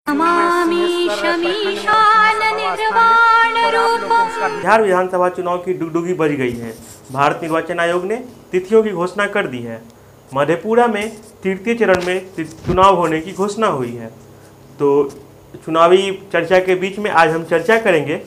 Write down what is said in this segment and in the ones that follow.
बिहार विधानसभा चुनाव की डुगडुगी बज गई है। भारत निर्वाचन आयोग ने तिथियों की घोषणा कर दी है। मधेपुरा में तृतीय चरण में चुनाव होने की घोषणा हुई है। तो चुनावी चर्चा के बीच में आज हम चर्चा करेंगे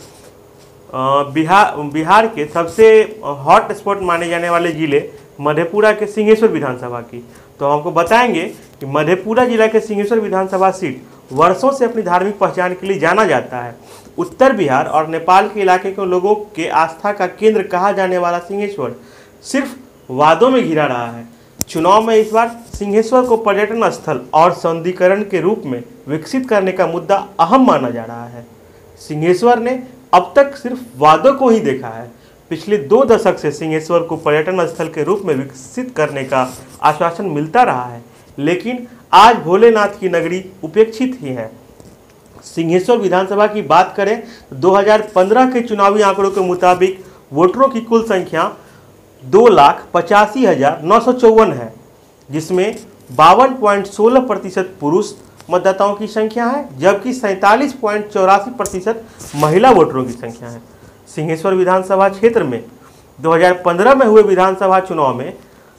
बिहार के सबसे हॉट स्पॉट माने जाने वाले जिले मधेपुरा के सिंहेश्वर विधानसभा की। तो हमको बताएंगे कि मधेपुरा जिला के सिंहेश्वर विधानसभा सीट वर्षों से अपनी धार्मिक पहचान के लिए जाना जाता है। उत्तर बिहार और नेपाल के इलाके के लोगों के आस्था का केंद्र कहा जाने वाला सिंहेश्वर सिर्फ वादों में घिरा रहा है। चुनाव में इस बार सिंहेश्वर को पर्यटन स्थल और सौंदर्यीकरण के रूप में विकसित करने का मुद्दा अहम माना जा रहा है। सिंहेश्वर ने अब तक सिर्फ वादों को ही देखा है। पिछले 2 दशक से सिंहेश्वर को पर्यटन स्थल के रूप में विकसित करने का आश्वासन मिलता रहा है, लेकिन आज भोलेनाथ की नगरी उपेक्षित ही है। सिंहेश्वर विधानसभा की बात करें तो 2015 के चुनावी आंकड़ों के मुताबिक वोटरों की कुल संख्या 2,85,954 है, जिसमें 52.16% पुरुष मतदाताओं की संख्या है, जबकि 47.84% महिला वोटरों की संख्या है। सिंहेश्वर विधानसभा क्षेत्र में 2015 में हुए विधानसभा चुनाव में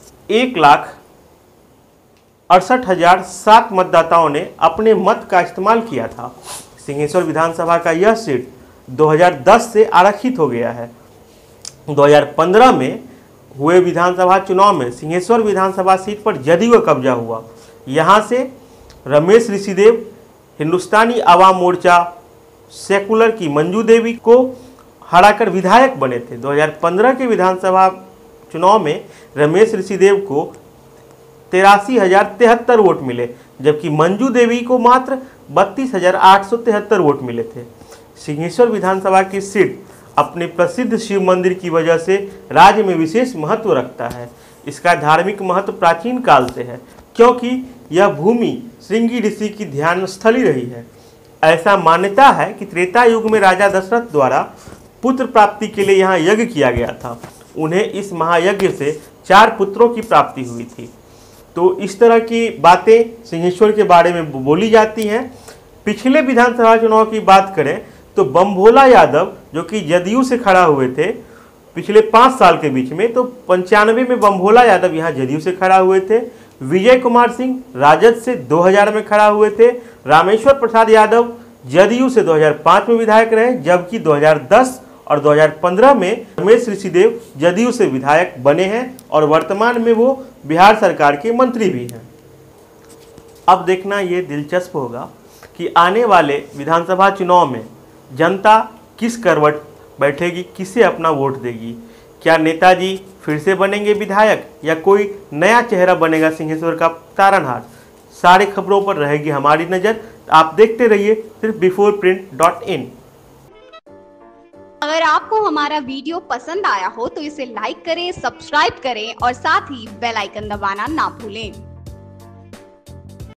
1,68,007 मतदाताओं ने अपने मत का इस्तेमाल किया था। सिंहेश्वर विधानसभा का यह सीट 2010 से आरक्षित हो गया है। 2015 में हुए विधानसभा चुनाव में सिंहेश्वर विधानसभा सीट पर जदयू का कब्जा हुआ। यहाँ से रमेश ऋषिदेव हिंदुस्तानी आवाम मोर्चा सेकुलर की मंजू देवी को हराकर विधायक बने थे। 2015 के विधानसभा चुनाव में रमेश ऋषिदेव को 83,073 वोट मिले, जबकि मंजू देवी को मात्र 32,873 वोट मिले थे। सिंहेश्वर विधानसभा की सीट अपने प्रसिद्ध शिव मंदिर की वजह से राज्य में विशेष महत्व रखता है। इसका धार्मिक महत्व प्राचीन काल से है, क्योंकि यह भूमि श्रृंगी ऋषि की ध्यान स्थली रही है। ऐसा मान्यता है कि त्रेता युग में राजा दशरथ द्वारा पुत्र प्राप्ति के लिए यहाँ यज्ञ किया गया था। उन्हें इस महायज्ञ से 4 पुत्रों की प्राप्ति हुई थी। तो इस तरह की बातें सिंहेश्वर के बारे में बोली जाती हैं। पिछले विधानसभा चुनाव की बात करें तो बमभोला यादव, जो कि जदयू से खड़ा हुए थे पिछले 5 साल के बीच में, तो 95 में बमभोला यादव यहाँ जदयू से खड़ा हुए थे। विजय कुमार सिंह राजद से 2000 में खड़ा हुए थे। रामेश्वर प्रसाद यादव जदयू से 2005 में विधायक रहे, जबकि 2010 और 2015 में रमेश ऋषिदेव जदयू से विधायक बने हैं और वर्तमान में वो बिहार सरकार के मंत्री भी हैं। अब देखना ये दिलचस्प होगा कि आने वाले विधानसभा चुनाव में जनता किस करवट बैठेगी, किसे अपना वोट देगी। क्या नेताजी फिर से बनेंगे विधायक या कोई नया चेहरा बनेगा सिंहेश्वर का तारनहार। सारी खबरों पर रहेगी हमारी नज़र। आप देखते रहिए सिर्फ beforeprint.in। अगर आपको हमारा वीडियो पसंद आया हो तो इसे लाइक करें, सब्सक्राइब करें और साथ ही बेल आइकन दबाना ना भूलें।